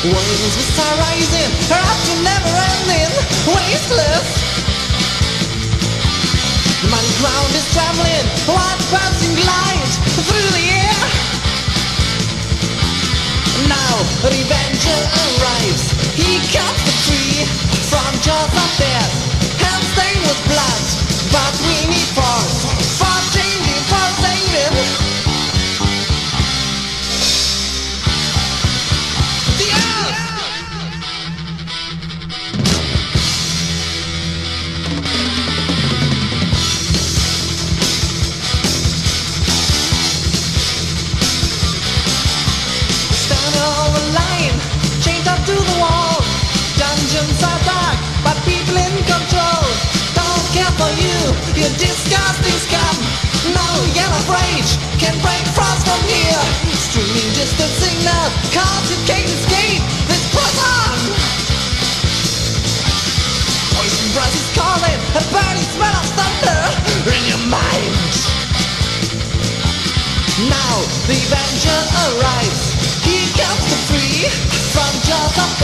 Waves will start rising, erupting, never-ending, wasteless. The muddy ground is traveling, white passing light through the air. Now the Avenger arrives. He cuts the tree from jaws of death, hands stained with blood. But we need force for changing, for saving the earth. Stand over line, chained up to the wall. Dungeons are dark, but people in control don't care for you, you disgusting scum. No yellow rage can break frost from here. Streaming distant signals, cause you can't escape this prison. Poison breath is calling, a burning smell of thunder in your mind. Now the Avenger arrives. He comes to free from jaws of